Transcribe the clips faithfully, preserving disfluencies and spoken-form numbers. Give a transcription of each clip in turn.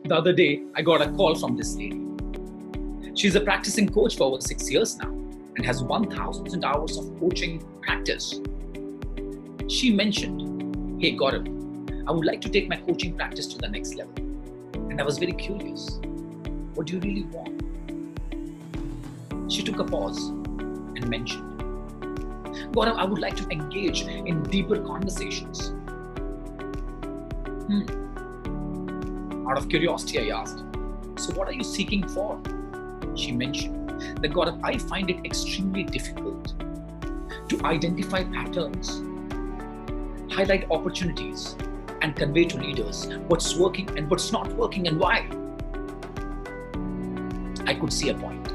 The other day, I got a call from this lady. She's a practicing coach for over six years now and has one thousand hours of coaching practice. She mentioned, "Hey Gaurav, I would like to take my coaching practice to the next level." And I was very curious. What do you really want? She took a pause and mentioned, "Gaurav, I would like to engage in deeper conversations." Hmm. Out of curiosity, I asked, "So what are you seeking for?" She mentioned that, "Gaurav, I find it extremely difficult to identify patterns, highlight opportunities, and convey to leaders what's working and what's not working and why." I could see a point.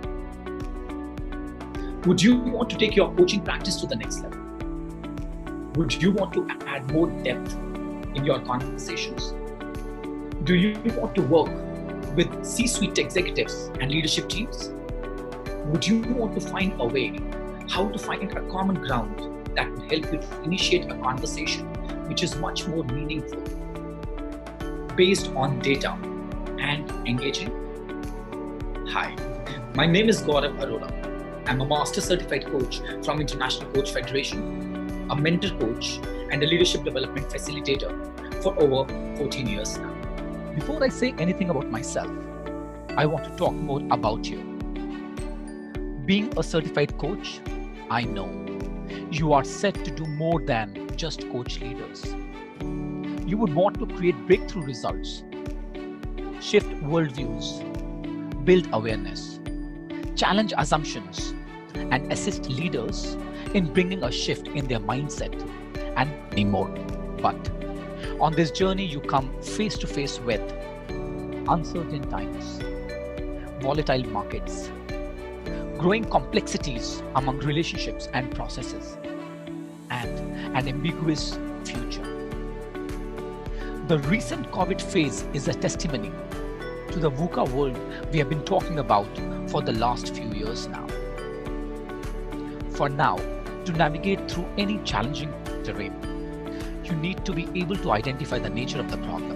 Would you want to take your coaching practice to the next level? Would you want to add more depth in your conversations? Do you want to work with C-suite executives and leadership teams? Would you want to find a way how to find a common ground that will help you to initiate a conversation which is much more meaningful, based on data and engaging? Hi, my name is Gaurav Arora. I'm a Master Certified Coach from International Coach Federation, a mentor coach, and a leadership development facilitator for over fourteen years now. Before I say anything about myself, I want to talk more about you. Being a certified coach, I know you are set to do more than just coach leaders. You would want to create breakthrough results, shift worldviews, build awareness, challenge assumptions, and assist leaders in bringing a shift in their mindset and many more. But on this journey, you come face to face with uncertain times, volatile markets, growing complexities among relationships and processes, and an ambiguous future. The recent COVID phase is a testimony to the VUCA world we have been talking about for the last few years now. For now, to navigate through any challenging terrain, you need to be able to identify the nature of the problem,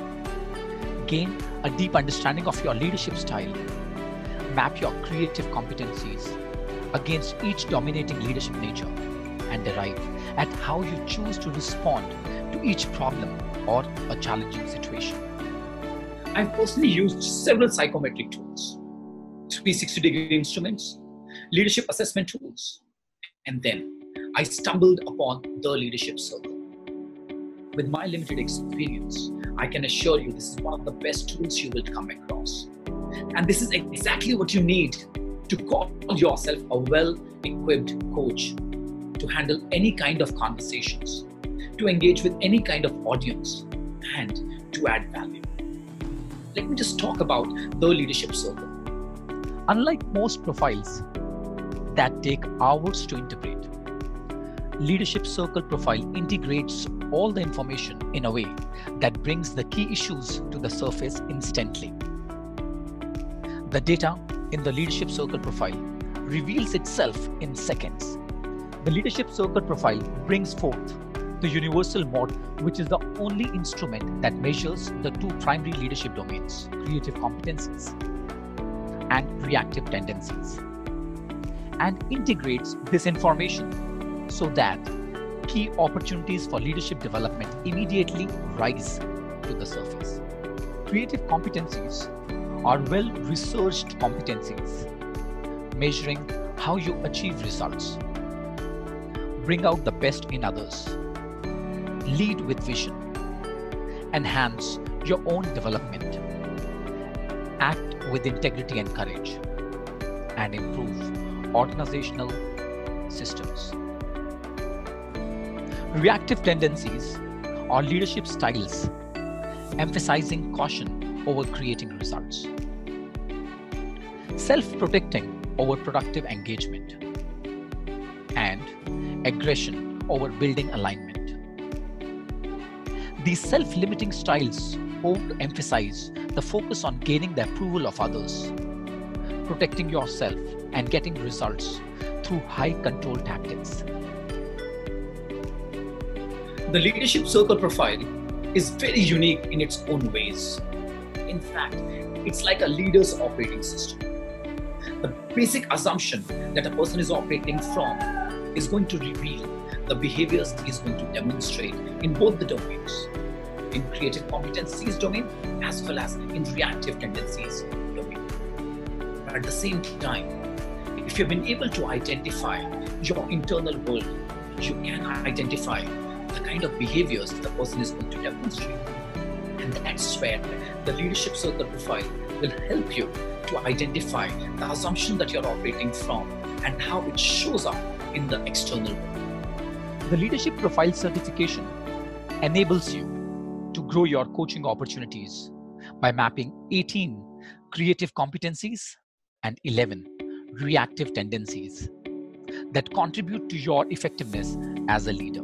gain a deep understanding of your leadership style, map your creative competencies against each dominating leadership nature, and arrive at how you choose to respond to each problem or a challenging situation. I've personally used several psychometric tools, three sixty degree instruments, leadership assessment tools, and then I stumbled upon the Leadership Circle. With my limited experience, I can assure you this is one of the best tools you will come across. And this is exactly what you need to call yourself a well-equipped coach, to handle any kind of conversations, to engage with any kind of audience, and to add value. Let me just talk about the Leadership Circle. Unlike most profiles that take hours to interpret, Leadership Circle profile integrates all the information in a way that brings the key issues to the surface instantly. The data in the Leadership Circle profile reveals itself in seconds. The Leadership Circle profile brings forth the universal model, which is the only instrument that measures the two primary leadership domains, creative competencies and reactive tendencies, and integrates this information so that key opportunities for leadership development immediately rise to the surface. Creative competencies are well-researched competencies, measuring how you achieve results, bring out the best in others, lead with vision, enhance your own development, act with integrity and courage, and improve organizational systems. Reactive tendencies are leadership styles emphasizing caution over creating results, self-protecting over productive engagement, and aggression over building alignment. These self-limiting styles overemphasize the focus on gaining the approval of others, protecting yourself, and getting results through high control tactics. The Leadership Circle profile is very unique in its own ways. In fact, it's like a leader's operating system. The basic assumption that a person is operating from is going to reveal the behaviors he is going to demonstrate in both the domains, in creative competencies domain as well as in reactive tendencies domain. But at the same time, if you've been able to identify your internal world, you can identify the kind of behaviors the person is going to demonstrate. And that's where the leadership circle profile will help you to identify the assumption that you're operating from and how it shows up in the external world. The leadership profile certification enables you to grow your coaching opportunities by mapping eighteen creative competencies and eleven reactive tendencies that contribute to your effectiveness as a leader.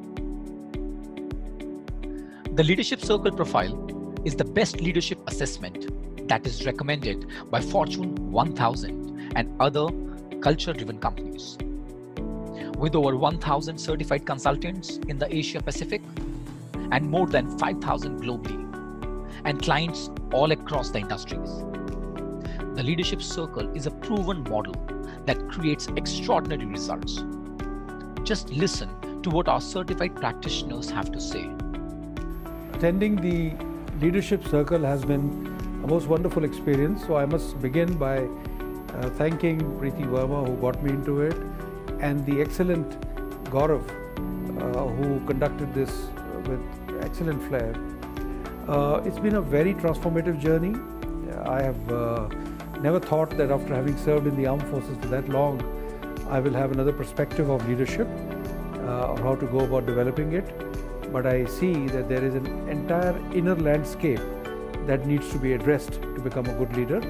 The Leadership Circle Profile is the best leadership assessment that is recommended by Fortune one thousand and other culture-driven companies. With over one thousand certified consultants in the Asia Pacific and more than five thousand globally, and clients all across the industries. The Leadership Circle is a proven model that creates extraordinary results. Just listen to what our certified practitioners have to say. Attending the Leadership Circle has been a most wonderful experience. So I must begin by uh, thanking Preeti Verma, who got me into it, and the excellent Gaurav, uh, who conducted this with excellent flair. Uh, it's been a very transformative journey. I have uh, never thought that after having served in the armed forces for that long, I will have another perspective of leadership, uh, or how to go about developing it. But I see that there is an entire inner landscape that needs to be addressed to become a good leader.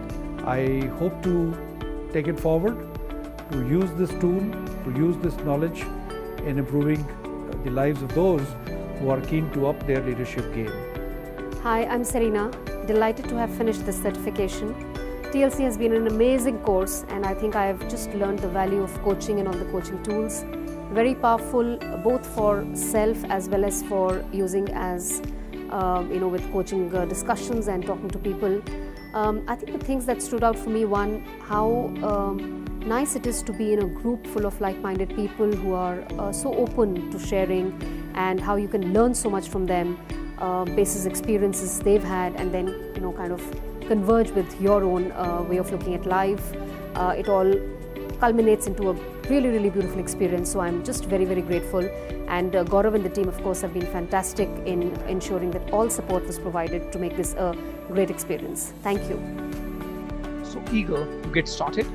I hope to take it forward, to use this tool, to use this knowledge in improving the lives of those who are keen to up their leadership game. Hi, I'm Serena. Delighted to have finished this certification. T L C has been an amazing course, and I think I have just learned the value of coaching and all the coaching tools. Very powerful, both for self as well as for using as, uh, you know, with coaching uh, discussions and talking to people. Um, I think the things that stood out for me, one, how um, nice it is to be in a group full of like-minded people who are uh, so open to sharing, and how you can learn so much from them, uh, basis experiences they've had, and then, you know, kind of converge with your own uh, way of looking at life. Uh, it all culminates into a really, really beautiful experience. So I'm just very, very grateful. And uh, Gaurav and the team, of course, have been fantastic in ensuring that all support was provided to make this a great experience. Thank you. So eager to get started?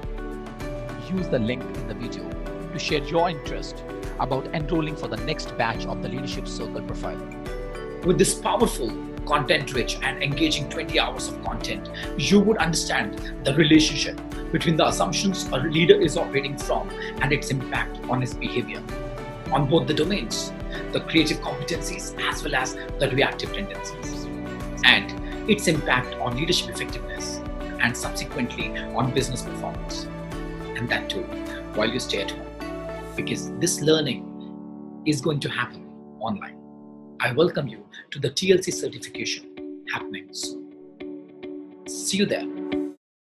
Use the link in the video to share your interest about enrolling for the next batch of the Leadership Circle Profile. With this powerful, content-rich and engaging twenty hours of content, you would understand the relationship between the assumptions a leader is operating from and its impact on his behavior, on both the domains, the creative competencies as well as the reactive tendencies, and its impact on leadership effectiveness and subsequently on business performance. And that too, while you stay at home, because this learning is going to happen online. I welcome you to the T L C certification happening soon. See you there.